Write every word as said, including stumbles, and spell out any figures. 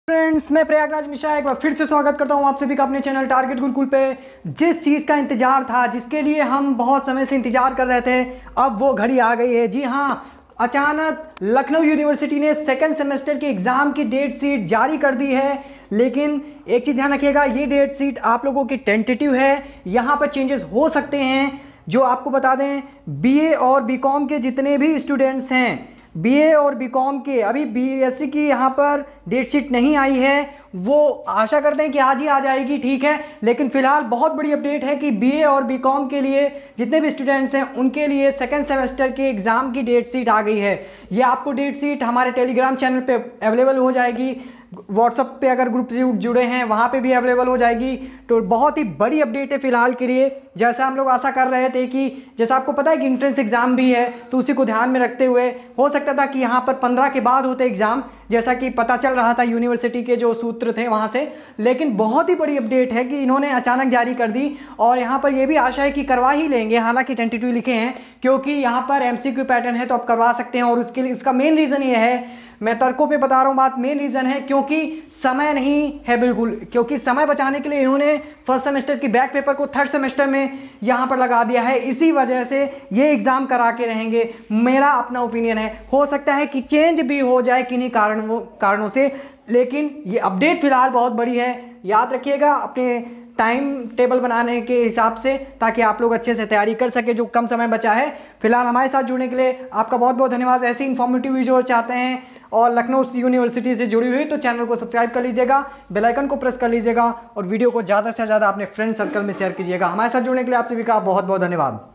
Friends, मैं प्रयागराज मिश्रा एक बार फिर से स्वागत करता हूं आप सभी का अपने चैनल टारगेट गुरुकुल पे। जिस चीज़ का इंतजार था, जिसके लिए हम बहुत समय से इंतजार कर रहे थे, अब वो घड़ी आ गई है। जी हां, अचानक लखनऊ यूनिवर्सिटी ने सेकेंड सेमेस्टर के एग्ज़ाम की डेट शीट जारी कर दी है। लेकिन एक चीज़ ध्यान रखिएगा, ये डेट शीट आप लोगों की टेंटेटिव है, यहाँ पर चेंजेस हो सकते हैं। जो आपको बता दें, बीए और बीकॉम के जितने भी स्टूडेंट्स हैं, बीए और बीकॉम के, अभी बीएससी की यहाँ पर डेट शीट नहीं आई है, वो आशा करते हैं कि आज ही आ जाएगी, ठीक है। लेकिन फिलहाल बहुत बड़ी अपडेट है कि बीए और बीकॉम के लिए जितने भी स्टूडेंट्स हैं उनके लिए सेकेंड सेमेस्टर के एग्ज़ाम की डेट शीट आ गई है। ये आपको डेट शीट हमारे टेलीग्राम चैनल पे अवेलेबल हो जाएगी, व्हाट्सएप पे अगर ग्रुप से जुड़े हैं वहाँ पे भी अवेलेबल हो जाएगी। तो बहुत ही बड़ी अपडेट है फिलहाल के लिए। जैसा हम लोग आशा कर रहे थे कि जैसा आपको पता है कि इंट्रेंस एग्ज़ाम भी है, तो उसी को ध्यान में रखते हुए हो सकता था कि यहाँ पर पंद्रह के बाद होते एग्ज़ाम, जैसा कि पता चल रहा था यूनिवर्सिटी के जो सूत्र थे वहाँ से। लेकिन बहुत ही बड़ी अपडेट है कि इन्होंने अचानक जारी कर दी, और यहाँ पर यह भी आशा है कि करवा ही लेंगे। हालांकि टेंटेटिव लिखे हैं, क्योंकि यहाँ पर एमसीक्यू पैटर्न है तो आप करवा सकते हैं। और उसके लिए इसका मेन रीज़न ये है, मैं तर्कों पे बता रहा हूँ बात, मेन रीज़न है क्योंकि समय नहीं है बिल्कुल। क्योंकि समय बचाने के लिए इन्होंने फर्स्ट सेमेस्टर की बैक पेपर को थर्ड सेमेस्टर में यहाँ पर लगा दिया है। इसी वजह से ये एग्ज़ाम करा के रहेंगे, मेरा अपना ओपिनियन है। हो सकता है कि चेंज भी हो जाए किन्हीं कारणों कारणों से, लेकिन ये अपडेट फिलहाल बहुत बड़ी है। याद रखिएगा अपने टाइम टेबल बनाने के हिसाब से, ताकि आप लोग अच्छे से तैयारी कर सके जो कम समय बचा है। फिलहाल हमारे साथ जुड़ने के लिए आपका बहुत बहुत धन्यवाद। ऐसी इन्फॉर्मेटिव वीडियो चाहते हैं और लखनऊ यूनिवर्सिटी से जुड़ी हुई, तो चैनल को सब्सक्राइब कर लीजिएगा, बेल आइकन को प्रेस कर लीजिएगा, और वीडियो को ज़्यादा से ज़्यादा अपने फ्रेंड सर्कल में शेयर कीजिएगा। हमारे साथ जुड़ने के लिए आप सभी का बहुत बहुत धन्यवाद।